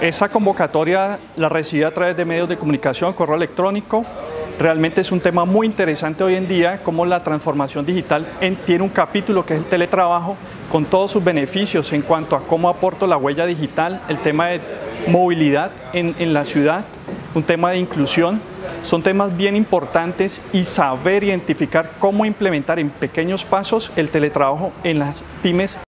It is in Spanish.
esa convocatoria la recibí a través de medios de comunicación, correo electrónico. Realmente es un tema muy interesante hoy en día, cómo la transformación digital tiene un capítulo que es el teletrabajo, con todos sus beneficios en cuanto a cómo aporto la huella digital, el tema de movilidad en la ciudad, un tema de inclusión. Son temas bien importantes y saber identificar cómo implementar en pequeños pasos el teletrabajo en las pymes